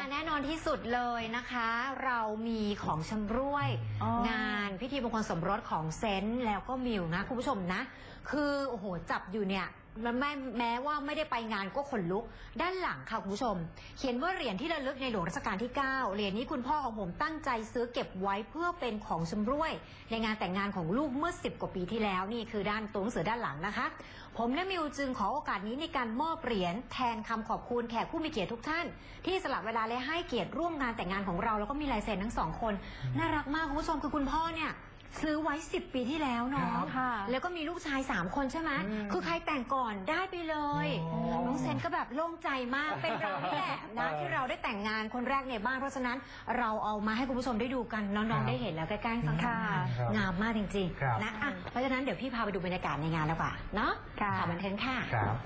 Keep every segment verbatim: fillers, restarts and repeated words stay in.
แน่นอนที่สุดเลยนะคะเรามีของชำร่วยงานพิธีมงคลสมรสของเซนต์แล้วก็มิวนะคุณผู้ชมนะคือโอ้โหจับอยู่เนี่ยแม้แม้ว่าไม่ได้ไปงานก็ขนลุกด้านหลังค่ะคุณผู้ชมเขียนว่าเหรียญที่ระลึกในหลวงรัชกาลที่เก้าเหรียญนี้คุณพ่อของผมตั้งใจซื้อเก็บไว้เพื่อเป็นของชำร่วยในงานแต่งงานของลูกเมื่อสิบกว่าปีที่แล้วนี่คือด้านตัวหนังสือด้านหลังนะคะผมและมิวจึงขอโอกาสนี้ในการมอบเหรียญแทนคำขอบคุณแขกผู้มีเกียรติทุกท่านที่สละเวลาและให้เกียรติร่วมงานแต่งงานของเราแล้วก็มีลายเซ็นทั้งสองคนน่ารักมากคุณผู้ชมคือคุณพ่อเนี่ยซื้อไว้สิบปีที่แล้วเนาะแล้วก็มีลูกชายสามคนใช่ไหมคือใครแต่งก่อนได้ไปเลยน้องเซนก็แบบโล่งใจมากเป็นเรานี่แหละนะที่เราได้แต่งงานคนแรกในบ้านเพราะฉะนั้นเราเอามาให้คุณผู้ชมได้ดูกันน้องๆได้เห็นแล้วใกล้ๆสังค่ะงามมากจริงๆนะอ่ะเพราะฉะนั้นเดี๋ยวพี่พาไปดูบรรยากาศในงานแล้วกว่าเนาะข่าวบันเทิงค่ะ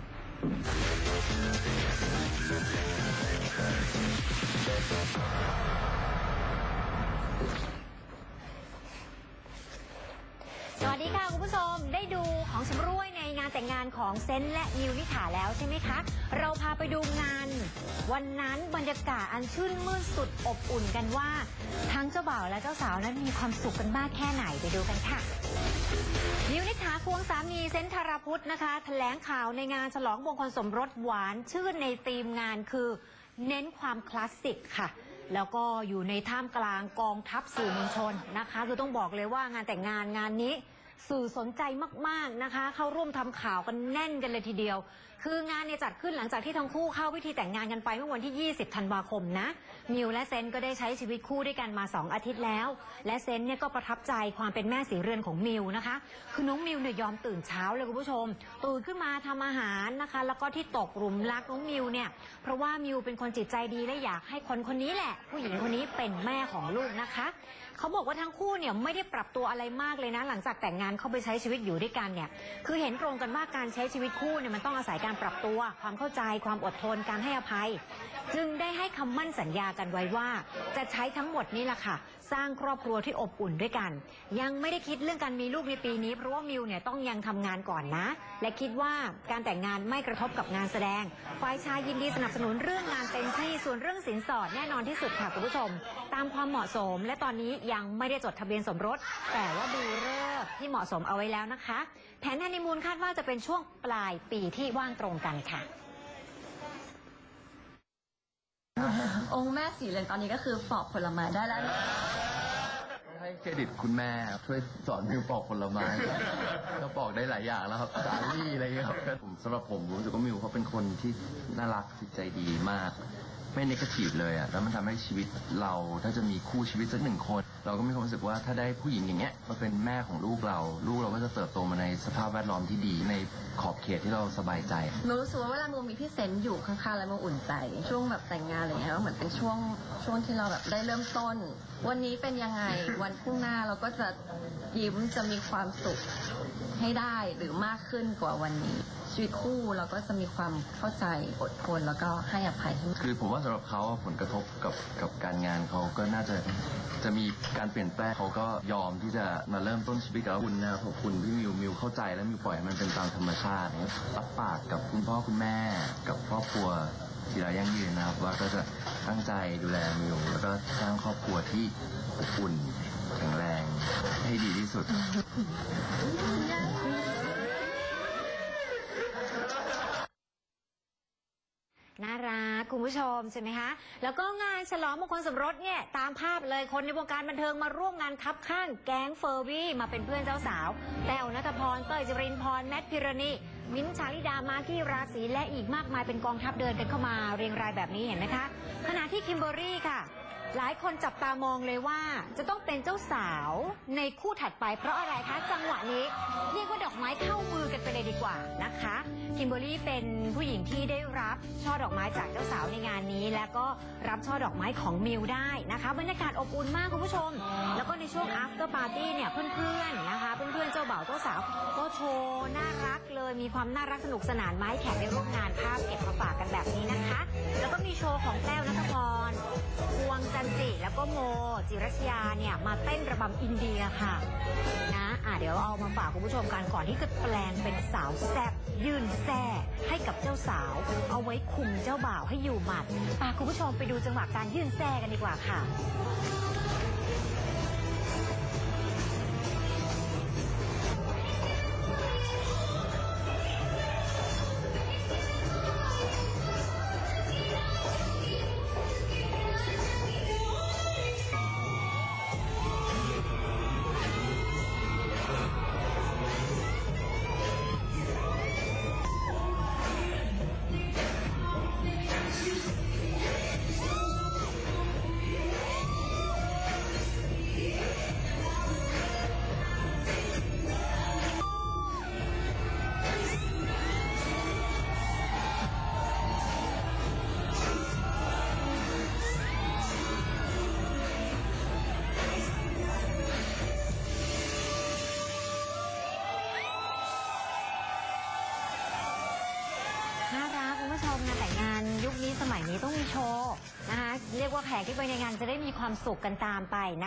สวัสดีค่ะคุณผู้ชมได้ดูของชำร่วยในงานแต่งงานของเซนต์และมิวนิถาแล้วใช่ไหมคะเราพาไปดูงานวันนั้นบรรยากาศอันชื่นมื่นสุดอบอุ่นกันว่าทั้งเจ้าบ่าวและเจ้าสาวนั้นมีความสุขกันมากแค่ไหนไปดูกันค่ะมิวนิถาควงสามีเซนต์ธารพุทธนะคะแถลงข่าวในงานฉลองมงคลสมรสหวานชื่นในธีมงานคือเน้นความคลาสสิกค่ะแล้วก็อยู่ในท่ามกลางกองทัพสื่อมวลชนนะคะคือต้องบอกเลยว่างานแต่งงานงานนี้สื่อสนใจมากๆนะคะเข้าร่วมทำข่าวกันแน่นกันเลยทีเดียวคืองานเนี่ยจัดขึ้นหลังจากที่ทั้งคู่เข้าพิธีแต่งงานกันไปเมื่อวันที่ยี่สิบธันวาคมนะมิวและเซนก็ได้ใช้ชีวิตคู่ด้วยกันมาสองอาทิตย์แล้วและเซนเนี่ยก็ประทับใจความเป็นแม่สีเรือนของมิวนะคะคือน้องมิวเนี่ยยอมตื่นเช้าเลยคุณผู้ชมตื่นขึ้นมาทำอาหารนะคะแล้วก็ที่ตกหลุมรักน้องมิวเนี่ยเพราะว่ามิวเป็นคนจิตใจดีและอยากให้คนคนนี้แหละผู้หญิงคนนี้เป็นแม่ของลูกนะคะเขาบอกว่าทั้งคู่เนี่ยไม่ได้ปรับตัวอะไรมากเลยนะหลังจากแต่งงานเข้าไปใช้ชีวิตอยู่ด้วยกันเนี่ยคือเห็นตรงกันว่าการใช้ชีวิตคู่เนี่ยมันต้องอาศัยการปรับตัวความเข้าใจความอดทนการให้อภัยจึงได้ให้คำมั่นสัญญากันไว้ว่าจะใช้ทั้งหมดนี้แหละค่ะสร้างครอบครัวที่อบอุ่นด้วยกันยังไม่ได้คิดเรื่องการมีลูกในปีนี้เพราะว่ามิวเนี่ยต้องยังทำงานก่อนนะและคิดว่าการแต่งงานไม่กระทบกับงานแสดงฝ่ายชายยินดีสนับสนุนเรื่องงานเต็มที่ส่วนเรื่องสินสอดแน่นอนที่สุดค่ะคุณผู้ชมตามความเหมาะสมและตอนนี้ยังไม่ได้จดทะเบียนสมรสแต่ว่าดูฤกษ์ที่เหมาะสมเอาไว้แล้วนะคะแผนฮันนีมูนคาดว่าจะเป็นช่วงปลายปีที่ว่างตรงกันค่ะองค์แม่สีเรือนตอนนี้ก็คือปอกผลไม้ได้แล้วให้เครดิตคุณแม่ช่วยสอนมิวปอกผลไม้ก็ปอกได้หลายอย่างแล้วครับสาลี่อะไรเงี้ยครับผมสำหรับผมรู้สึกว่ามิวเขาเป็นคนที่น่ารักจิตใจดีมากไม่เนกาทีฟเลยอ่ะแล้วมันทำให้ชีวิตเราถ้าจะมีคู่ชีวิตสักหนึ่งคนเราก็มีความรู้สึกว่าถ้าได้ผู้หญิงอย่างเงี้ยมาเป็นแม่ของลูกเราลูกเราก็จะเติบโตมาในสภาพแวดล้อมที่ดีในขอบเขตที่เราสบายใจมิวรู้สึกว่าเวลามิวมีพี่เซนอยู่ข้างๆแล้วมิวอุ่นใจช่วงแบบแต่งงานอะไรเงี้ยเหมือนเป็นช่วงช่วงที่เราแบบได้เริ่มต้นวันนี้เป็นยังไงวันข้างหน้าเราก็จะยิ้มจะมีความสุขให้ได้หรือมากขึ้นกว่าวันนี้ชีวิตคู่เราก็จะมีความเข้าใจอดทนแล้วก็ให้อภัยคือผมว่าสำหรับเขาผลกระทบกับกับการงานเขาก็น่าจะจะมีการเปลี่ยนแปลงเขาก็ยอมที่จะมาเริ่มต้นชีวิตกับคุณนะขอบคุณที่มิวมิวเข้าใจและมิวปล่อยมันเป็นตามธรรมชาติรับปากกับคุณพ่อคุณแม่กับครอบครัวที่เรายั่งยืนนะครับว่าก็จะตั้งใจดูแลมิวแล้วก็สร้างครอบครัวที่อบอุ่นแข็งแรงให้ดีที่สุดน่ารักคุณผู้ชมใช่ไหมคะแล้วก็งานฉลองมงคลสมรสเนี่ยตามภาพเลยคนในวงการบันเทิงมาร่วมงานคับข้างแก๊งเฟอร์วี่มาเป็นเพื่อนเจ้าสาวแต้วณัฐพรเต้ยจรินพรแมทพิรณีมิ้นท์ชาลิดามากี้ราศีและอีกมากมายเป็นกองทัพเดินกันเข้ามาเรียงรายแบบนี้เห็นไหมคะขณะที่คิมเบอร์รี่ค่ะหลายคนจับตามองเลยว่าจะต้องเป็นเจ้าสาวในคู่ถัดไปเพราะอะไรคะจังหวะนี้เรียกว่าดอกไม้เข้ามือกันไปเลยดีกว่านะคะคิมเบอร์รี่เป็นผู้หญิงที่ได้รับช่อดอกไม้จากเจ้าสาวในงานนี้แล้วก็รับช่อดอกไม้ของมิวได้นะคะบรรยากาศอบอุ่นมากคุณผู้ชมแล้วก็ในช่วง after party เนี่ยเพื่อนๆนะคะเพื่อนๆเจ้าบ่าวเจ้าสาวก็โชว์น่ารักเลยมีความน่ารักสนุกสนานไม้แขกได้ร่วมงานภาพเก็บมาฝากกันแบบนี้นะคะแล้วก็มีโชว์ของแต้วณัฐพรพวงจันจิแล้วก็โมจิรัชยาเนี่ยมาเต้นระบำอินเดียค่ะนะอ่ะเดี๋ยวเอามาฝากคุณผู้ชมกันก่อนที่จะแปลงเป็นสาวแซ่บยื่นแซ่ให้กับเจ้าสาวเอาไว้คุมเจ้าบ่าวให้อยู่หมัดพาคุณผู้ชมไปดูจังหวะการยื่นแซ่กันดีกว่าค่ะน่ารักคุณผู้ชมงานแต่งงานยุคนี้สมัยนี้ต้องมีโชว์นะคะเรียกว่าแขกที่ไปในงานจะได้มีความสุขกันตามไปนะ